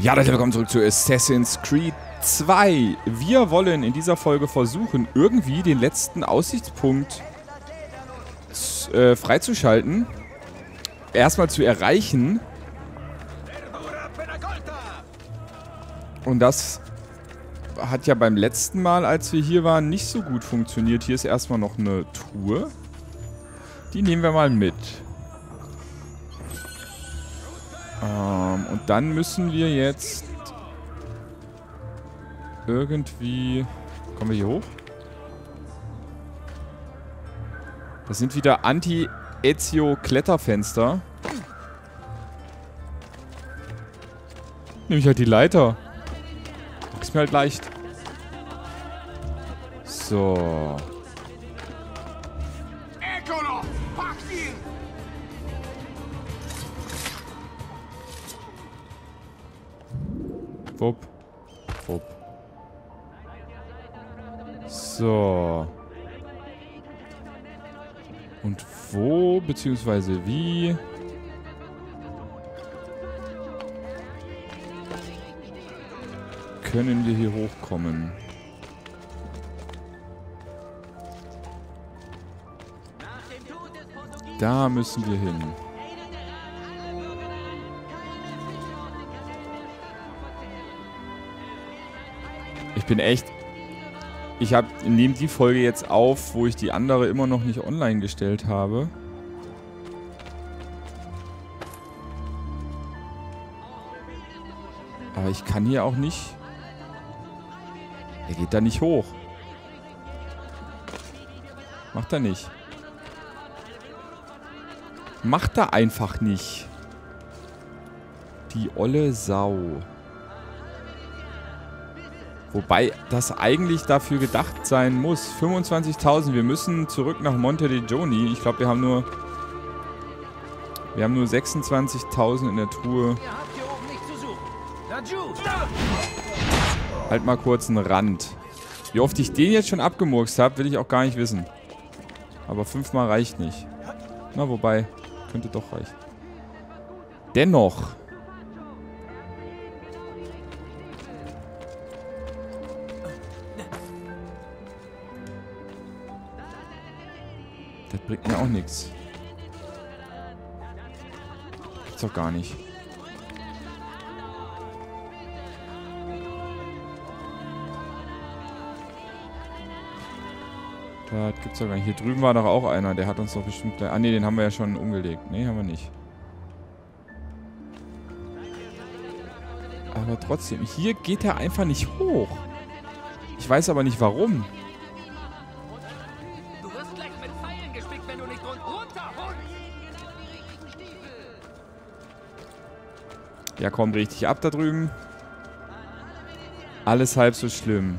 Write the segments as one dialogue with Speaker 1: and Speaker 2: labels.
Speaker 1: Ja, Leute, willkommen zurück zu Assassin's Creed 2. Wir wollen in dieser Folge versuchen, irgendwie den letzten Aussichtspunkt freizuschalten. Erstmal zu erreichen. Und das hat ja beim letzten Mal, als wir hier waren, nicht so gut funktioniert. Hier ist erstmal noch eine Truhe. Die nehmen wir mal mit. Und dann müssen wir jetzt irgendwie... Kommen wir hier hoch? Das sind wieder Anti-Ezio-Kletterfenster. Nehme ich halt die Leiter. Ist mir halt leicht. So. Wupp. Wupp. So. Und wo, beziehungsweise wie... können wir hier hochkommen? Da müssen wir hin. Ich bin echt... Ich nehme die Folge jetzt auf, wo ich die andere immer noch nicht online gestellt habe. Aber ich kann hier auch nicht... Er geht da nicht hoch. Macht er nicht. Macht er einfach nicht. Die olle Sau. Wobei das eigentlich dafür gedacht sein muss. 25.000. Wir müssen zurück nach Monteleone. Ich glaube, wir haben nur 26.000 in der Truhe. Halt mal kurz einen Rand. Wie oft ich den jetzt schon abgemurkst habe, will ich auch gar nicht wissen. Aber 5-mal reicht nicht. Na, wobei, könnte doch reichen. Dennoch. Das bringt mir auch nichts. Gibt's doch gar nicht. Das gibt's doch gar nicht. Hier drüben war doch auch einer. Der hat uns doch bestimmt... Ah ne, den haben wir ja schon umgelegt. Ne, haben wir nicht. Aber trotzdem, hier geht er einfach nicht hoch. Ich weiß aber nicht warum.
Speaker 2: Du wirst gleich mit Pfeilen gespickt, wenn du nicht runter, Hund!
Speaker 1: Ja, komm, richtig ab da drüben. Alles halb so schlimm.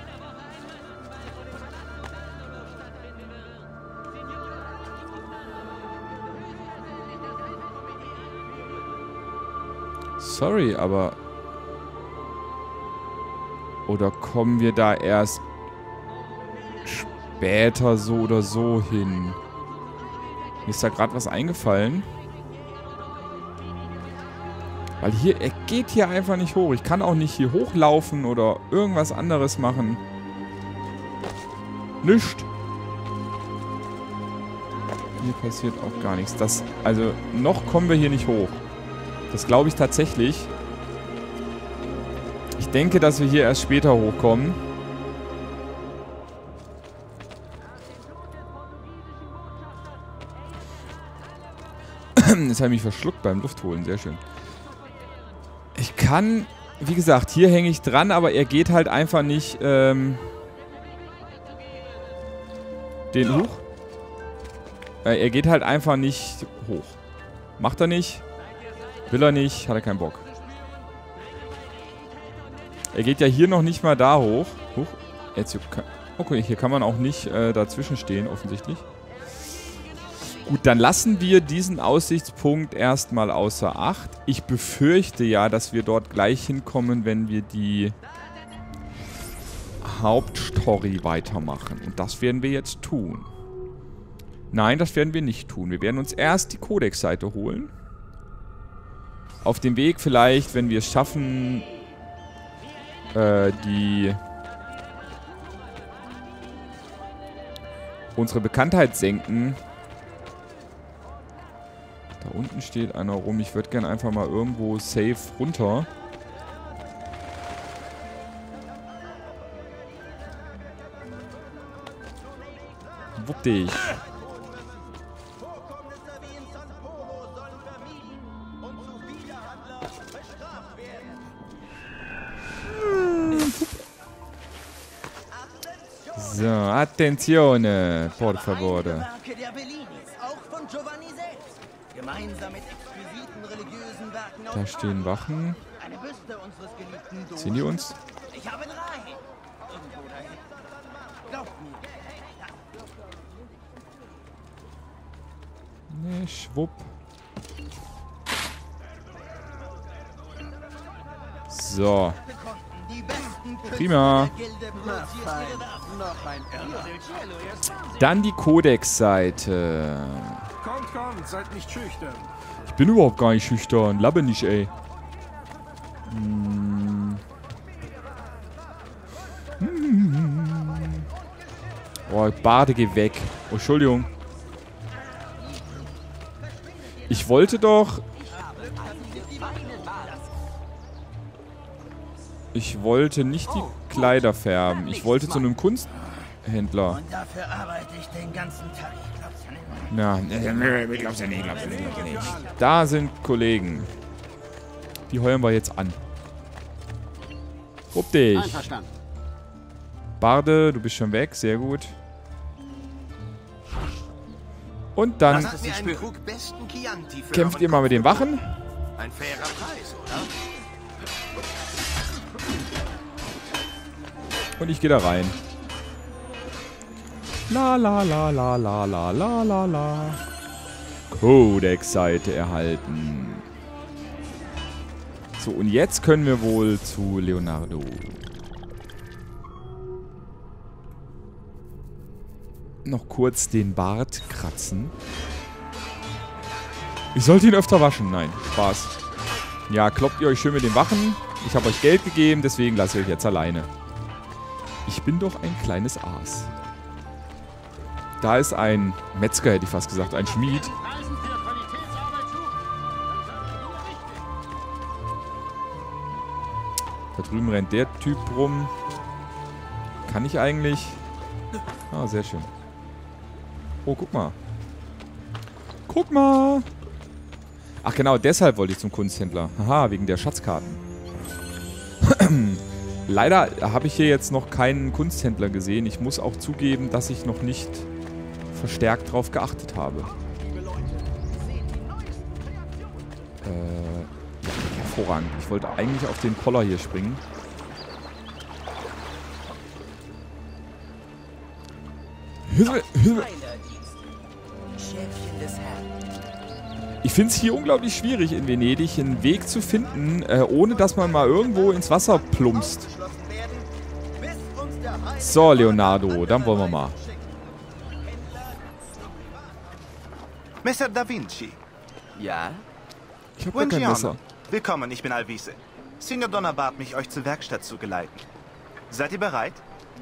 Speaker 1: Sorry, aber... Oder kommen wir da erst später so oder so hin? Mir ist da gerade was eingefallen. Weil hier, er geht hier einfach nicht hoch. Ich kann auch nicht hier hochlaufen oder irgendwas anderes machen. Nichts. Hier passiert auch gar nichts. Also, noch kommen wir hier nicht hoch. Das glaube ich tatsächlich. Ich denke, dass wir hier erst später hochkommen. Jetzt habe ich mich verschluckt beim Luftholen. Sehr schön. Ich kann... Wie gesagt, hier hänge ich dran, aber er geht halt einfach nicht... den hoch. Er geht halt einfach nicht hoch. Macht er nicht. Will er nicht, hat er keinen Bock. Er geht ja hier noch nicht mal da hoch. Jetzt, okay, hier kann man auch nicht dazwischen stehen, offensichtlich. Gut, dann lassen wir diesen Aussichtspunkt erstmal außer Acht. Ich befürchte ja, dass wir dort gleich hinkommen, wenn wir die Hauptstory weitermachen. Und das werden wir jetzt tun. Nein, das werden wir nicht tun. Wir werden uns erst die Codex-Seite holen. Auf dem Weg vielleicht, wenn wir es schaffen, unsere Bekanntheit senken. Da unten steht einer rum. Ich würde gerne einfach mal irgendwo safe runter. Wupp dich. So, attenzione, por favore. Da stehen Wachen. Sehen die uns? Ne, schwupp. So. Prima. Dann die Codex-Seite.
Speaker 3: Kommt, seid nicht schüchtern.
Speaker 1: Ich bin überhaupt gar nicht schüchtern. Labbe nicht, ey. Oh, Bade, geh weg. Oh, Entschuldigung. Ich wollte doch... Ich wollte nicht die Kleider färben. Ich wollte zu einem Kunsthändler.
Speaker 4: Und dafür arbeite ich den ganzen Tag.
Speaker 1: Na, glaubst du nicht. Da sind Kollegen. Die heuern wir jetzt an. Rupp dich.
Speaker 5: Einverstanden.
Speaker 1: Barde, du bist schon weg. Sehr gut. Und dann kämpft ihr mal mit den Wachen.
Speaker 3: Ein fairer Preis, oder?
Speaker 1: Und ich gehe da rein. La la la la la la la la la. Codex-Seite erhalten. So, und jetzt können wir wohl zu Leonardo. Noch kurz den Bart kratzen. Ich sollte ihn öfter waschen. Nein, Spaß. Ja, kloppt ihr euch schön mit den Wachen. Ich habe euch Geld gegeben, deswegen lasse ich euch jetzt alleine. Ich bin doch ein kleines Aas. Da ist ein Metzger, hätte ich fast gesagt, ein Schmied. Da drüben rennt der Typ rum. Kann ich eigentlich... Ah, sehr schön. Oh, guck mal. Guck mal. Ach genau, deshalb wollte ich zum Kunsthändler. Haha, wegen der Schatzkarten. Leider habe ich hier jetzt noch keinen Kunsthändler gesehen. Ich muss auch zugeben, dass ich noch nicht verstärkt drauf geachtet habe. Ja, hervorragend. Ich wollte eigentlich auf den Koller hier springen. Ich finde es hier unglaublich schwierig in Venedig, einen Weg zu finden, ohne dass man mal irgendwo ins Wasser plumpst. So, Leonardo, dann wollen wir mal.
Speaker 6: Messer Da Vinci.
Speaker 4: Ja?
Speaker 1: Ich habe gar kein Messer.
Speaker 6: Willkommen, ich bin Alvise. Signor Donner bat mich, euch zur Werkstatt zu geleiten. Seid ihr bereit?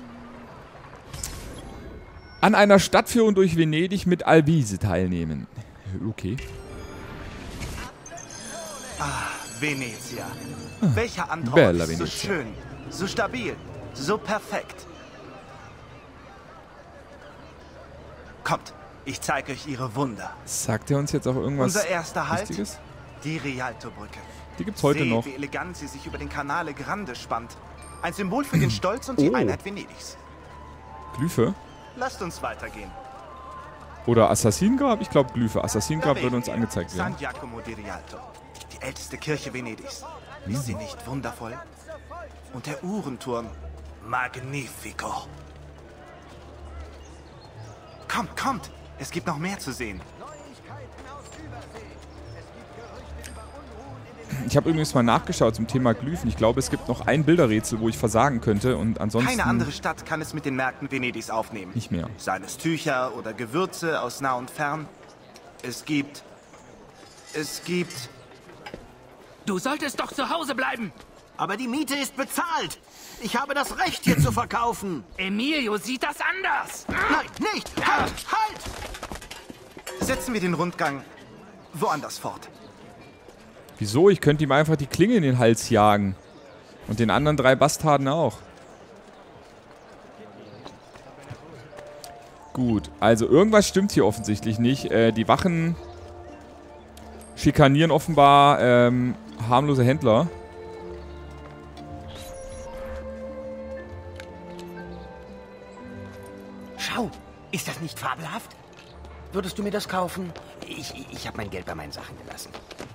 Speaker 1: An einer Stadtführung durch Venedig mit Alvise teilnehmen. Okay.
Speaker 6: Venezia. Welcher Antraum
Speaker 1: Bella
Speaker 6: ist so
Speaker 1: Venezia.
Speaker 6: schön, so stabil, so perfekt. Kommt, ich zeige euch ihre Wunder.
Speaker 1: Sagt er uns jetzt auch irgendwas
Speaker 6: Unser erster Halt,
Speaker 1: Wichtiges?
Speaker 6: die Rialto-Brücke.
Speaker 1: Die gibt's heute
Speaker 6: Seht,
Speaker 1: noch.
Speaker 6: wie elegant sie sich über den Canale Grande spannt. Ein Symbol für den Stolz und die
Speaker 1: Oh.
Speaker 6: Einheit Venedigs.
Speaker 1: Glyphe?
Speaker 6: Lasst uns weitergehen.
Speaker 1: Oder Assassinengrab? Ich glaube Glyphe. Assassinengrab
Speaker 6: Da
Speaker 1: würde uns
Speaker 6: wählen wir
Speaker 1: angezeigt werden.
Speaker 6: San Giacomo di Rialto. Die älteste Kirche Venedigs. Ist sie nicht wundervoll? Und der Uhrenturm. Magnifico. Kommt, kommt. Es gibt noch mehr zu sehen.
Speaker 1: Ich habe übrigens mal nachgeschaut zum Thema Glyphen. Ich glaube, es gibt noch ein Bilderrätsel, wo ich versagen könnte und ansonsten
Speaker 6: Keine andere Stadt kann es mit den Märkten Venedigs aufnehmen.
Speaker 1: nicht mehr.
Speaker 6: Seien es Tücher oder Gewürze aus nah und fern. Es gibt
Speaker 2: Du solltest doch zu Hause bleiben.
Speaker 6: Aber die Miete ist bezahlt. Ich habe das Recht, hier zu verkaufen.
Speaker 2: Emilio sieht das anders.
Speaker 6: Nein, nicht! Halt! Halt! Setzen wir den Rundgang woanders fort.
Speaker 1: Wieso? Ich könnte ihm einfach die Klinge in den Hals jagen. Und den anderen 3 Bastarden auch. Gut, also irgendwas stimmt hier offensichtlich nicht. Die Wachen schikanieren offenbar harmlose Händler.
Speaker 4: Schau, ist das nicht fabelhaft? Würdest du mir das kaufen? Ich habe mein Geld bei meinen Sachen gelassen.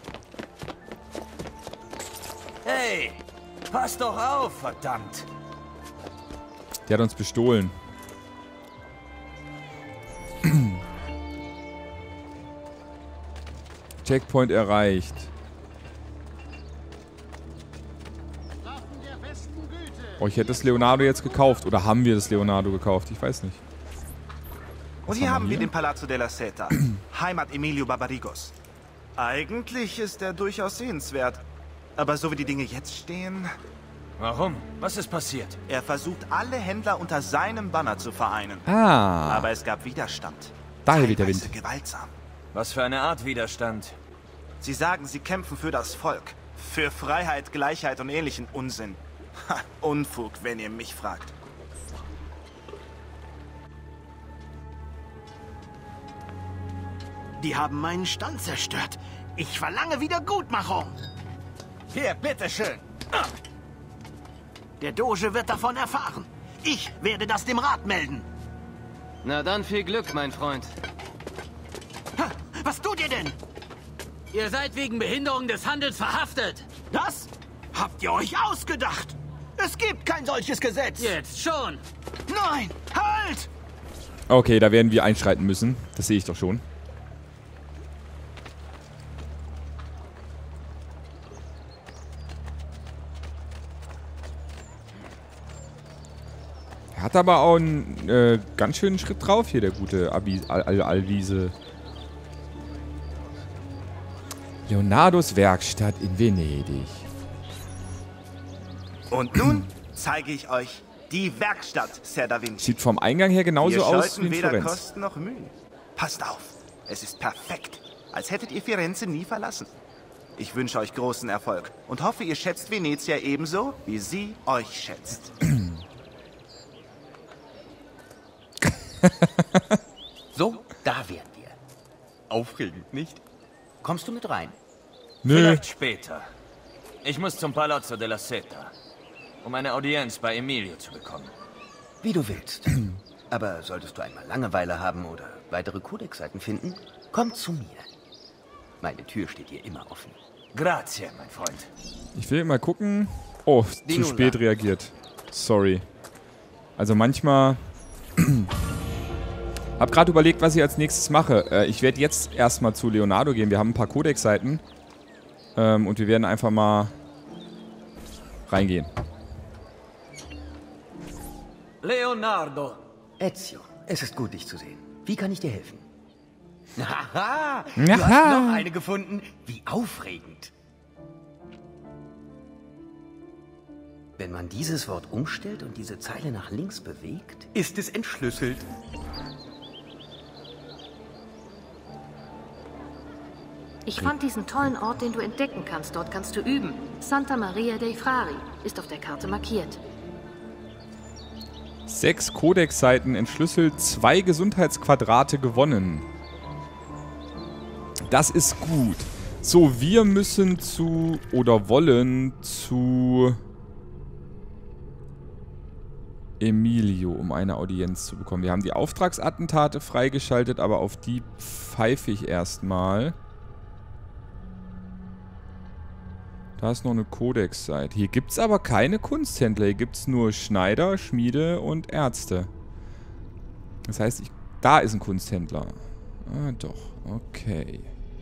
Speaker 4: Hey, pass doch auf, verdammt.
Speaker 1: Der hat uns bestohlen. Checkpoint erreicht. Oh, ich hätte das Leonardo jetzt gekauft. Oder haben wir das Leonardo gekauft? Ich weiß nicht.
Speaker 6: Und hier haben wir den Palazzo della Seta, Heimat Emilio Barbarigos. Eigentlich ist er durchaus sehenswert. Aber so wie die Dinge jetzt stehen...
Speaker 3: Warum? Was ist passiert?
Speaker 6: Er versucht, alle Händler unter seinem Banner zu vereinen.
Speaker 1: Ah,
Speaker 6: Aber es gab Widerstand.
Speaker 1: daher weht der
Speaker 6: Teilweise
Speaker 1: Wind.
Speaker 6: gewaltsam.
Speaker 3: Was für eine Art Widerstand?
Speaker 6: Sie sagen, sie kämpfen für das Volk. Für Freiheit, Gleichheit und ähnlichen Unsinn. Ha, Unfug, wenn ihr mich fragt.
Speaker 4: Die haben meinen Stand zerstört. Ich verlange Wiedergutmachung. Hier, bitteschön. Der Doge wird davon erfahren. Ich werde das dem Rat melden.
Speaker 5: Na dann viel Glück, mein Freund.
Speaker 4: Ha, was tut ihr denn?
Speaker 5: Ihr seid wegen Behinderung des Handels verhaftet.
Speaker 4: Das habt ihr euch ausgedacht. Es gibt kein solches Gesetz.
Speaker 5: Jetzt schon.
Speaker 4: Nein, halt!
Speaker 1: Okay, da werden wir einschreiten müssen. Das sehe ich doch schon. Er hat aber auch einen ganz schönen Schritt drauf hier, der gute Alvise. Leonardos Werkstatt in Venedig.
Speaker 6: Und nun zeige ich euch die Werkstatt, Ser Da Vinci.
Speaker 1: Sieht vom Eingang her genauso
Speaker 6: Wir
Speaker 1: aus wie
Speaker 6: scheuten
Speaker 1: in
Speaker 6: weder
Speaker 1: Florenz.
Speaker 6: Kosten noch Mühen. Passt auf, es ist perfekt. Als hättet ihr Firenze nie verlassen. Ich wünsche euch großen Erfolg und hoffe, ihr schätzt Venezia ebenso, wie sie euch schätzt.
Speaker 4: So, da wären wir. Aufregend, nicht? Kommst du mit rein?
Speaker 1: Nö.
Speaker 3: Vielleicht später. Ich muss zum Palazzo della Seta, um eine Audienz bei Emilio zu bekommen.
Speaker 4: Wie du willst. Aber solltest du einmal Langeweile haben oder weitere Kodexseiten finden, komm zu mir. Meine Tür steht dir immer offen.
Speaker 3: Grazie, mein Freund.
Speaker 1: Ich will mal gucken. Oh, zu
Speaker 4: Dinola.
Speaker 1: spät reagiert. Sorry. Also manchmal... Hab gerade überlegt, was ich als nächstes mache. Ich werde jetzt erstmal zu Leonardo gehen. Wir haben ein paar Codex-Seiten. Und wir werden einfach mal reingehen.
Speaker 3: Leonardo.
Speaker 4: Ezio, es ist gut, dich zu sehen. Wie kann ich dir helfen? Haha, du
Speaker 1: Aha.
Speaker 4: hast noch eine gefunden. Wie aufregend. Wenn man dieses Wort umstellt und diese Zeile nach links bewegt, ist es entschlüsselt.
Speaker 7: Ich fand diesen tollen Ort, den du entdecken kannst. Dort kannst du üben. Santa Maria dei Frari ist auf der Karte markiert.
Speaker 1: 6 Codex-Seiten entschlüsselt, 2 Gesundheitsquadrate gewonnen. Das ist gut. So, wir müssen zu... oder wollen zu... Emilio, um eine Audienz zu bekommen. Wir haben die Auftragsattentate freigeschaltet, aber auf die pfeife ich erstmal. Da ist noch eine Codex-Seite. Hier gibt es aber keine Kunsthändler. Hier gibt es nur Schneider, Schmiede und Ärzte. Das heißt, da ist ein Kunsthändler. Ah, doch. Okay.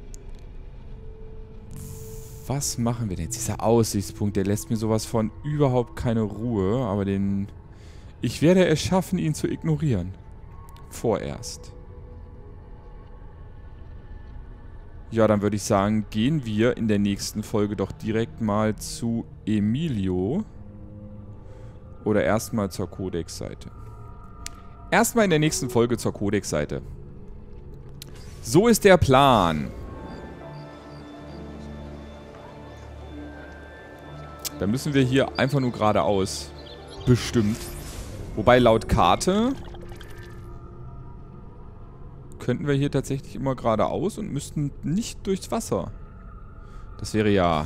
Speaker 1: Was machen wir denn jetzt? Dieser Aussichtspunkt, der lässt mir sowas von überhaupt keine Ruhe. Aber den... Ich werde es schaffen, ihn zu ignorieren. Vorerst. Ja, dann würde ich sagen, gehen wir in der nächsten Folge doch direkt mal zu Emilio. Oder erstmal zur Codex-Seite. Erstmal in der nächsten Folge zur Codex-Seite. So ist der Plan. Dann müssen wir hier einfach nur geradeaus. Bestimmt. Wobei laut Karte könnten wir hier tatsächlich immer geradeaus und müssten nicht durchs Wasser. Das würde ja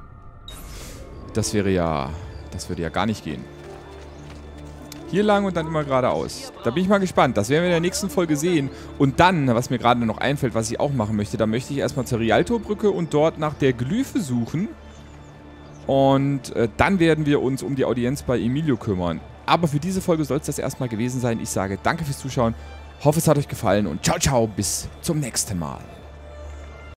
Speaker 1: gar nicht gehen. Hier lang und dann immer geradeaus. Da bin ich mal gespannt. Das werden wir in der nächsten Folge sehen. Und dann, was mir gerade noch einfällt, was ich auch machen möchte, da möchte ich erstmal zur Rialto-Brücke und dort nach der Glyphe suchen. Und dann werden wir uns um die Audienz bei Emilio kümmern. Aber für diese Folge soll es das erstmal gewesen sein. Ich sage danke fürs Zuschauen. Hoffe, es hat euch gefallen und ciao, ciao, bis zum nächsten Mal.